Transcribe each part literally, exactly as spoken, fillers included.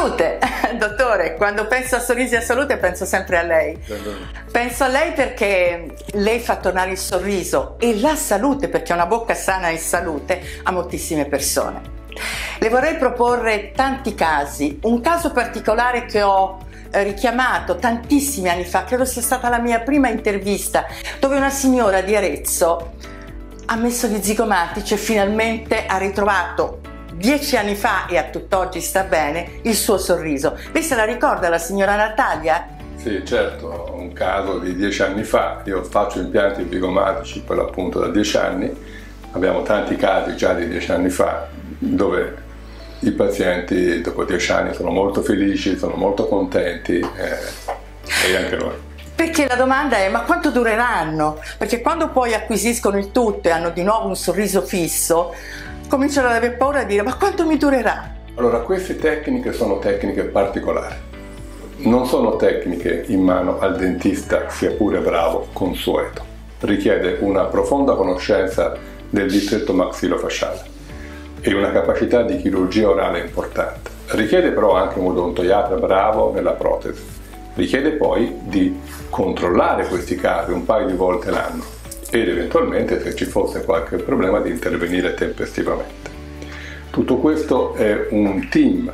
Salute, dottore, quando penso a sorrisi e a salute penso sempre a lei. Penso a lei perché lei fa tornare il sorriso e la salute, perché una bocca sana è salute, a moltissime persone. Le vorrei proporre tanti casi, un caso particolare che ho richiamato tantissimi anni fa, credo sia stata la mia prima intervista, dove una signora di Arezzo ha messo gli zigomatici e finalmente ha ritrovato dieci anni fa, e a tutt'oggi sta bene, il suo sorriso. Lei se la ricorda, la signora Natalia? Sì, certo, un caso di dieci anni fa. Io faccio impianti zigomatici per l'appunto da dieci anni. Abbiamo tanti casi già di dieci anni fa dove i pazienti dopo dieci anni sono molto felici, sono molto contenti eh, e anche noi. Perché la domanda è: ma quanto dureranno? Perché quando poi acquisiscono il tutto e hanno di nuovo un sorriso fisso, cominciano ad avere paura di dire: ma quanto mi durerà? Allora, queste tecniche sono tecniche particolari, non sono tecniche in mano al dentista, sia pure bravo, consueto. Richiede una profonda conoscenza del distretto maxillofasciale e una capacità di chirurgia orale importante. Richiede però anche un odontoiatra bravo nella protesi. Richiede poi di controllare questi casi un paio di volte l'anno ed eventualmente, se ci fosse qualche problema, di intervenire tempestivamente. Tutto questo è un team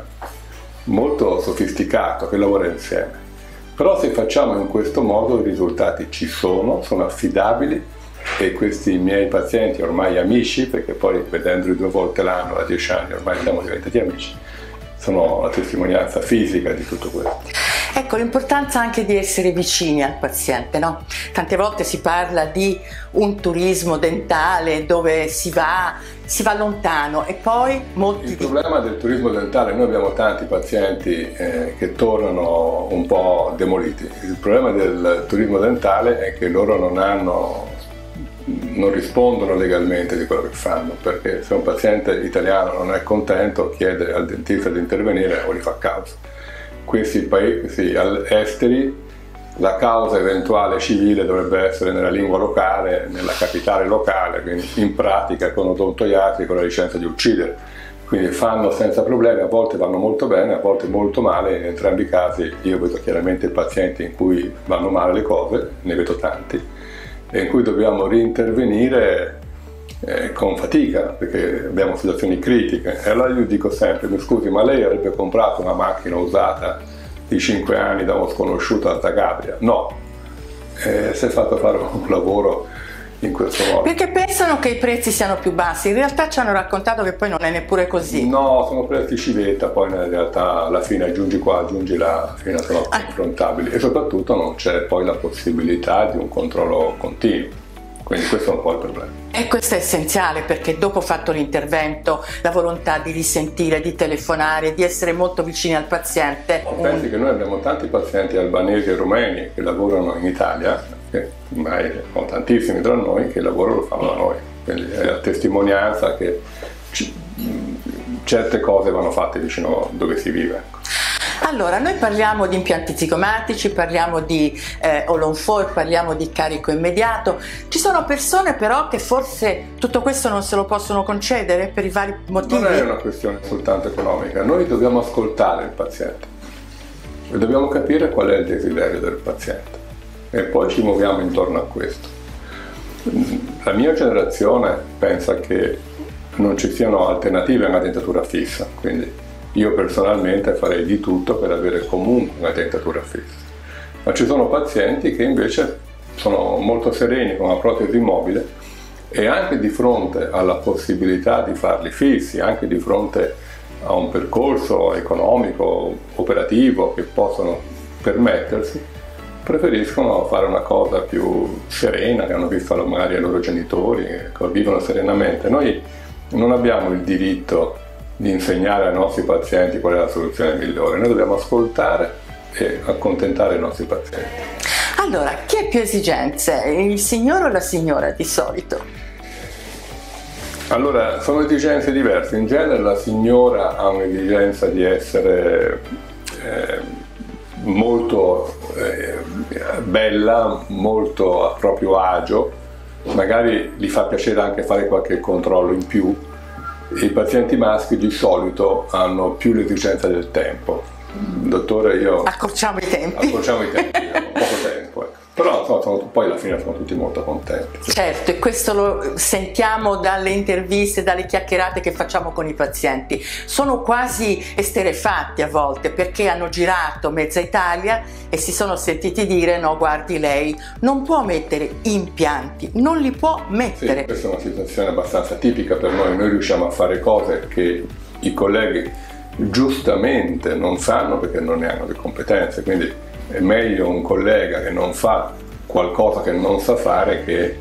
molto sofisticato che lavora insieme, però se facciamo in questo modo i risultati ci sono, sono affidabili e questi miei pazienti, ormai amici, perché poi vedendoli due volte l'anno da dieci anni ormai siamo diventati amici, sono la testimonianza fisica di tutto questo. Ecco, l'importanza anche di essere vicini al paziente, no? Tante volte si parla di un turismo dentale dove si va, si va lontano e poi molti... Il problema del turismo dentale, noi abbiamo tanti pazienti eh, che tornano un po' demoliti. Il problema del turismo dentale è che loro non hanno, non rispondono legalmente di quello che fanno, perché se un paziente italiano non è contento chiede al dentista di intervenire o gli fa causa. Questi paesi esteri la causa eventuale civile dovrebbe essere nella lingua locale, nella capitale locale, quindi in pratica con odontoiatri con la licenza di uccidere. Quindi fanno senza problemi, a volte vanno molto bene, a volte molto male. In entrambi i casi io vedo chiaramente pazienti in cui vanno male le cose, ne vedo tanti, e in cui dobbiamo reintervenire Eh, con fatica, perché abbiamo situazioni critiche. E allora io dico sempre: mi scusi, ma lei avrebbe comprato una macchina usata di cinque anni da uno sconosciuto a Zagabria? No, eh, si è fatto fare un lavoro in questo modo. Perché pensano che i prezzi siano più bassi, in realtà ci hanno raccontato che poi non è neppure così. No, sono prezzi civetta, poi in realtà alla fine aggiungi qua, aggiungi là, alla fine sono confrontabili e soprattutto non c'è poi la possibilità di un controllo continuo. Quindi questo è un po' il problema. E questo è essenziale, perché dopo fatto l'intervento, la volontà di risentire, di telefonare, di essere molto vicini al paziente. Pensi che noi abbiamo tanti pazienti albanesi e rumeni che lavorano in Italia, che ormai sono tantissimi tra noi, che il lavoro lo fanno da noi. Quindi è la testimonianza che certe cose vanno fatte vicino dove si vive. Allora, noi parliamo di impianti zigomatici, parliamo di eh, All on four, parliamo di carico immediato. Ci sono persone però che forse tutto questo non se lo possono concedere per i vari motivi. Non è una questione soltanto economica, noi dobbiamo ascoltare il paziente e dobbiamo capire qual è il desiderio del paziente e poi ci muoviamo intorno a questo. La mia generazione pensa che non ci siano alternative a una dentatura fissa, quindi io personalmente farei di tutto per avere comunque una dentatura fissa, ma ci sono pazienti che invece sono molto sereni con una protesi mobile e anche di fronte alla possibilità di farli fissi, anche di fronte a un percorso economico, operativo che possono permettersi, preferiscono fare una cosa più serena, che hanno visto magari ai loro genitori, che vivono serenamente. Noi non abbiamo il diritto di insegnare ai nostri pazienti qual è la soluzione migliore, noi dobbiamo ascoltare e accontentare i nostri pazienti. Allora, chi ha più esigenze, il signore o la signora di solito? Allora, sono esigenze diverse. In genere la signora ha un'esigenza di essere eh, molto eh, bella, molto a proprio agio, magari gli fa piacere anche fare qualche controllo in più. I pazienti maschi di solito hanno più l'esigenza del tempo, dottore, io... Accorciamo i tempi. Accorciamo i tempi, poco tempo, ecco. Però insomma, sono, poi alla fine sono tutti molto contenti. Certo, e questo lo sentiamo dalle interviste, dalle chiacchierate che facciamo con i pazienti. Sono quasi esterrefatti a volte perché hanno girato mezza Italia e si sono sentiti dire no, guardi, lei non può mettere impianti, non li può mettere. Sì, questa è una situazione abbastanza tipica per noi, noi riusciamo a fare cose che i colleghi giustamente non fanno perché non ne hanno le competenze, quindi è meglio un collega che non fa qualcosa che non sa fare che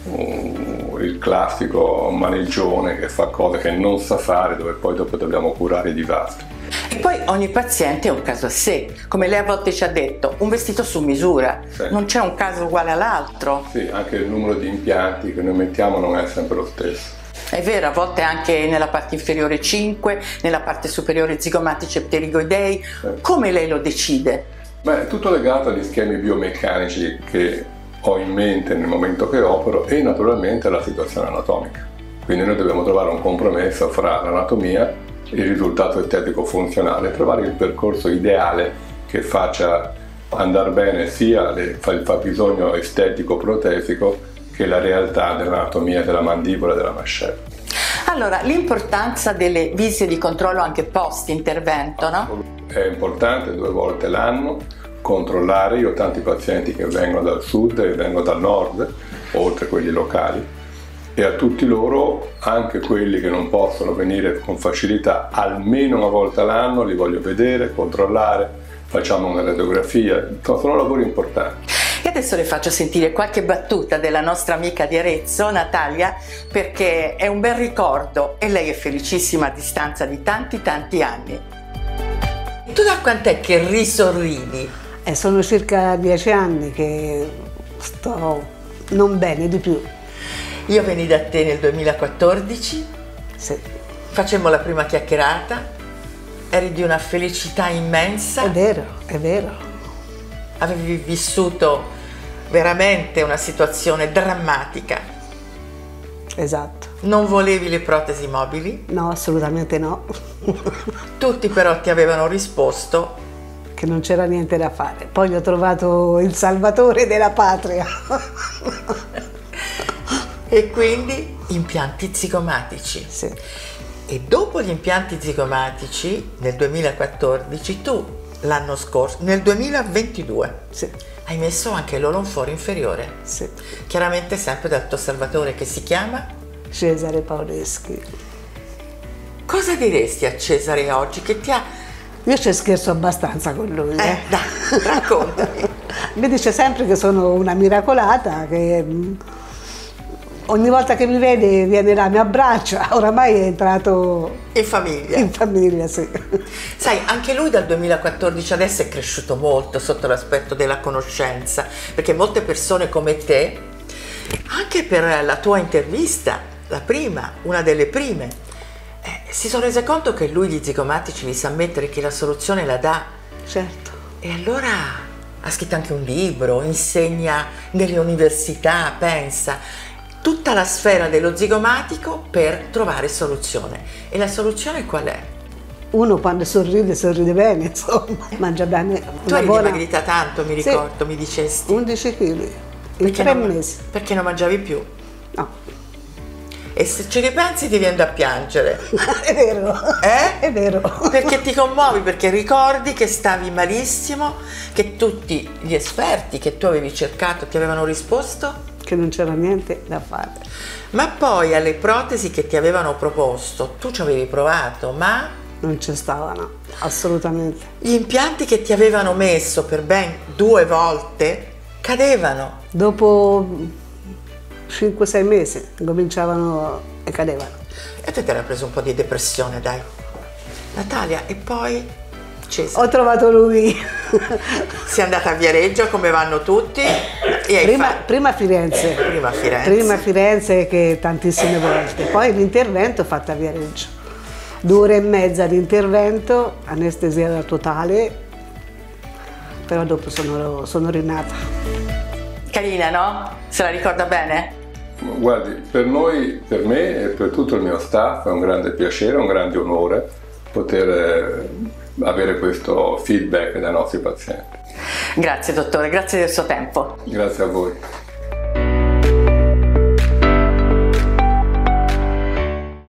uh, il classico maneggione che fa cose che non sa fare, dove poi dopo dobbiamo curare i disastri. E poi ogni paziente è un caso a sé, come lei a volte ci ha detto, un vestito su misura, sì. Non c'è un caso uguale all'altro. Sì, anche il numero di impianti che noi mettiamo non è sempre lo stesso. È vero, a volte anche nella parte inferiore cinque, nella parte superiore zigomatici e pterigoidei. Sì. Come lei lo decide? Beh, è tutto legato agli schemi biomeccanici che ho in mente nel momento che opero e naturalmente alla situazione anatomica. Quindi noi dobbiamo trovare un compromesso fra l'anatomia, il risultato estetico funzionale, trovare il percorso ideale che faccia andare bene sia le, il fabbisogno estetico protesico che la realtà dell'anatomia della mandibola e della mascella. Allora, l'importanza delle visite di controllo anche post intervento, no? È importante due volte l'anno controllare. Io ho tanti pazienti che vengono dal sud e vengono dal nord, oltre a quelli locali, e a tutti loro, anche quelli che non possono venire con facilità, almeno una volta l'anno li voglio vedere, controllare, facciamo una radiografia, sono lavori importanti. E adesso le faccio sentire qualche battuta della nostra amica di Arezzo, Natalia, perché è un bel ricordo e lei è felicissima a distanza di tanti tanti anni. Tu da quant'è che risorridi? Eh, sono circa dieci anni che sto non bene, di più. Io venni da te nel duemilaquattordici, sì. Facemmo la prima chiacchierata, eri di una felicità immensa. È vero, è vero. Avevi vissuto veramente una situazione drammatica. Esatto. Non volevi le protesi mobili? No, assolutamente no. Tutti però ti avevano risposto che non c'era niente da fare. Poi ho trovato il salvatore della patria. E quindi impianti zigomatici. Sì. E dopo gli impianti zigomatici, nel duemilaquattordici, tu l'anno scorso, nel duemilaventidue, sì. Hai messo anche l'olonforo inferiore. Sì. Chiaramente sempre dal tuo salvatore che si chiama? Cesare Paoleschi. Cosa diresti a Cesare oggi che ti ha... Io ci scherzo abbastanza con lui. Eh, eh. Dai, raccontami. Mi dice sempre che sono una miracolata, che ogni volta che mi vede viene là, mi abbraccia, oramai è entrato in famiglia. In famiglia, sì. Sai, anche lui dal duemilaquattordici adesso è cresciuto molto sotto l'aspetto della conoscenza, perché molte persone come te, anche per la tua intervista, la prima, una delle prime, eh, si sono rese conto che lui gli zigomatici li sa mettere, che la soluzione la dà. Certo. E allora ha scritto anche un libro, insegna nelle università, pensa. Tutta la sfera dello zigomatico per trovare soluzione. E la soluzione qual è? Uno quando sorride, sorride bene, insomma, mangia bene. Tu eri buona... dimagrita tanto, mi ricordo, sì, mi dicesti. undici chili in tre non, mesi. Perché non mangiavi più? No. E se ci ripensi ti viene da piangere. È vero, eh? È vero. Perché ti commuovi, perché ricordi che stavi malissimo, che tutti gli esperti che tu avevi cercato ti avevano risposto che non c'era niente da fare. Ma poi alle protesi che ti avevano proposto, tu ci avevi provato, ma... non ci stavano, assolutamente. Gli impianti che ti avevano messo per ben due volte cadevano. Dopo cinque sei mesi cominciavano e cadevano. E te te l'hai preso un po' di depressione, dai. Natalia, e poi... Cesare. Ho trovato lui. Sei andata a Viareggio come vanno tutti? E prima, hai prima Firenze. Prima Firenze. Prima Firenze che tantissime volte. Poi l'intervento fatto a Viareggio. Due ore e mezza di intervento, anestesia totale, però dopo sono, sono rinata. Carina, no? Se la ricorda bene? Guardi, per noi, per me e per tutto il mio staff è un grande piacere, un grande onore poter avere questo feedback dai nostri pazienti. Grazie dottore, grazie del suo tempo. Grazie a voi.